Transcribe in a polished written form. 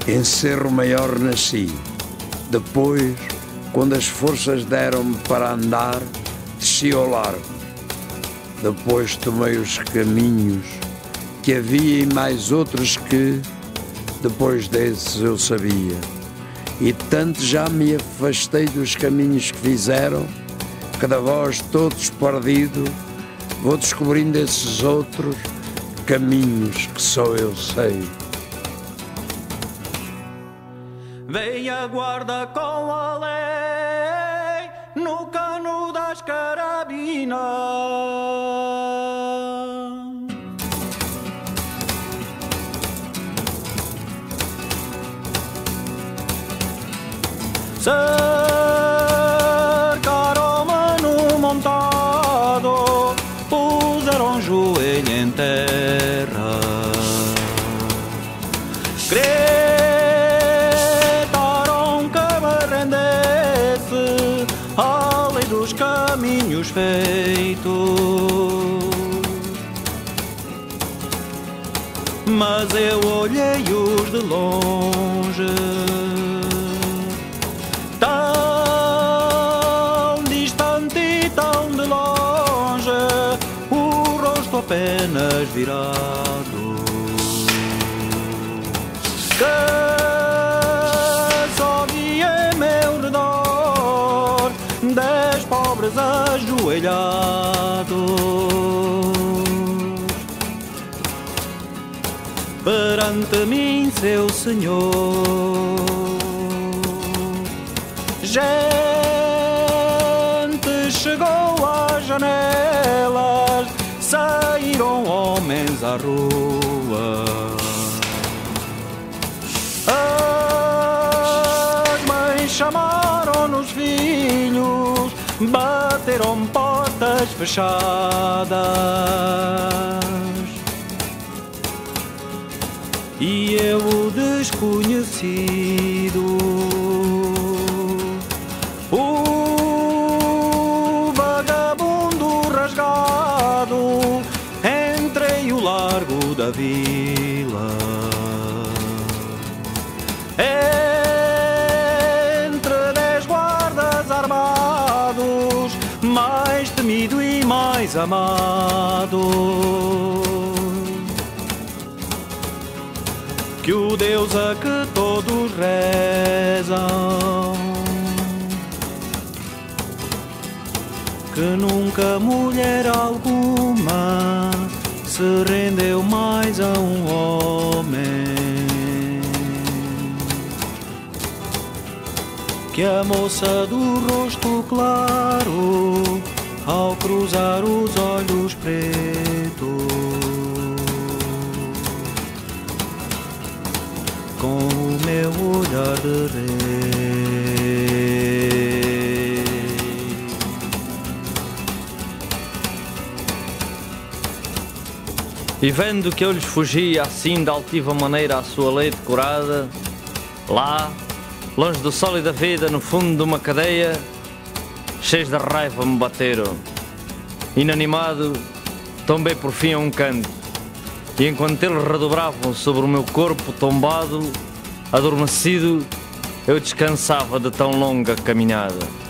Em Cerro Maior nasci. Depois, quando as forças deram-me para andar, desci ao largo. Depois tomei os caminhos que havia e mais outros que, depois desses, eu sabia. E tanto já me afastei dos caminhos que fizeram, que da voz todos perdido, vou descobrindo esses outros caminhos que só eu sei. Vem a guarda com a lei no cano das carabinas. Cercaram-me no montado, puseram joelho em terra. Gritaram que me rendesse à lei dos caminhos feitos. Mas eu olhei-os de longe, tão distante e tão de longe, o rosto apenas virado, que só vi em meu redor 10 pobres ajoelhados perante mim, seu Senhor. Gente chegou às janelas, saíram homens à rua. As mães chamaram os filhos, bateram portas fechadas. E eu, o desconhecido, o vagabundo rasgado, entrei o largo da vila. Entre 10 guardas armados, mais temido e mais amado que o Deus a que todos rezam, que nunca mulher alguma se rendeu mais a um homem, que a moça do rosto claro, ao cruzar os olhos pretos, com o meu olhar de rei. E vendo que eu lhes fugia assim de altiva maneira à sua lei decorada, lá, longe do sol e da vida, no fundo de uma cadeia, cheios de raiva me bateram. Inanimado, tombei por fim a um canto. E enquanto eles redobravam sobre o meu corpo tombado, adormecido, eu descansava de tão longa caminhada.